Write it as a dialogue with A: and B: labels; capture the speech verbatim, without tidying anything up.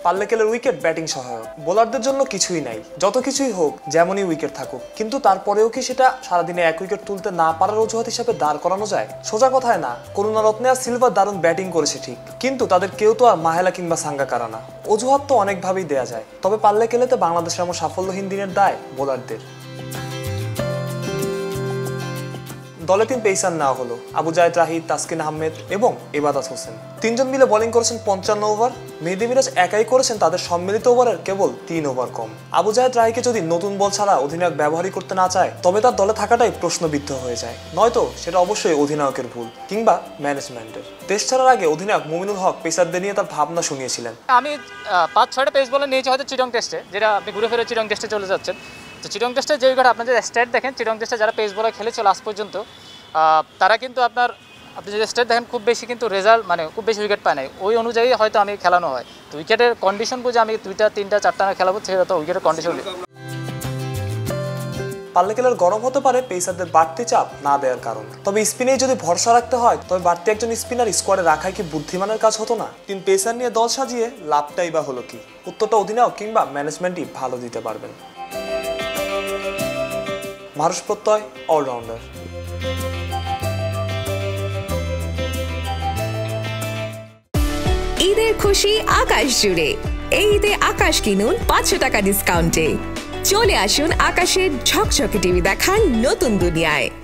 A: পাল্লেকেলের wicket batting সহায়ক, বোলারদের জন্য কিছুই নাই। যত কিছুই হোক, যেমনই উইকেট থাকুক, কিন্তু তারপরেও কি সেটা সারাদিনে এক উইকেট তুলতে না পারার অজুহাত হিসেবে দাঁড় করানো যায়? সোজা কথায় না। করুণারত্নে আর সিলভার দারুণ ব্যাটিং করেছে ঠিক, কিন্তু তাদের কেউ তো আর মাহেলা কিংবা সাঙ্গাকারা না। অজুহাত তো অনেকভাবেই দেয়া যায়, তবে পাল্লেকেলেতে বাংলাদেশের এমন সাফল্যহীন দিনের দায় বোলারদের। দলে তিন পেসার নেওয়া হলো, আবু জায়েদ রাহিদ, তাসকিন আহমেদ এবং ইবাদত হোসেন। তিনজন মিলে বোলিং করেছেন পঞ্চান্ন ওভার। মেহেদী মিরাজ একাই করেছেন তাদের সম্মিলিত ওভারের কেবল তিন ওভার কম। আবু জায়েদ রাহিদকে যদি নতুন বল ছাড়া অধিনায়ক ব্যবহারই করতে না চায়, তবে তার দলে থাকাটাই প্রশ্নবিদ্ধ হয়ে যায়। নয়তো সেটা অবশ্যই অধিনায়কের ভুল কিংবা ম্যানেজমেন্টের। দেশ ছাড়ার আগে অধিনায়ক মুমিনুল হক পেসারদের নিয়ে তার ভাবনা শুনিয়েছিলেন।
B: আমি পাঁচ ছয়টা পেস বলে নিয়েছি হয়তো চিটং টেস্টে, যেটা আপনি ঘুরে ফিরে চিটং টেস্টে চলে যাচ্ছেন। তো চিটং টেস্টে যে উইকেট আপনার যে স্ট্যাট দেখেন, চিটং টেস্টে যারা পেস বলার খেলেছে লাস্ট পর্যন্ত, তারা কিন্তু আপনার আপনি যদি স্টেট দেখেন খুব বেশি কিন্তু রেজাল্ট মানে খুব বেশি উইকেট পায় নাই। ওই অনুযায়ী হয়তো আমি খেলানো হয়। তো উইকেটের কন্ডিশন বুঝে আমি দুইটা তিনটা চারটা না খেলাবো, সেটা তো উইকেটের কন্ডিশন।
A: পাল্লেকেলের গরম হতে পারে পেসারদের বাড়তি চাপ না দেওয়ার কারণ, তবে স্পিনেই যদি ভরসা রাখতে হয়, তবে বাড়তি একজন স্পিনার স্কোয়াডে রাখাই কি বুদ্ধিমানের কাজ হতো না? তিন পেসার নিয়ে দল সাজিয়ে লাভটাই বা হলো কি? উত্তরটা অধিনায়ক কিংবা ম্যানেজমেন্টই ভালো দিতে পারবেন। মারুশ প্রত্যয় অলরাউন্ডার।
C: ঈদের খুশি আকাশ জুড়ে। এই ঈদে আকাশ কিনুন পাঁচশো টাকা ডিসকাউন্টে। চলে আসুন আকাশের ঝকঝকে টিভি দেখার নতুন দুনিয়ায়।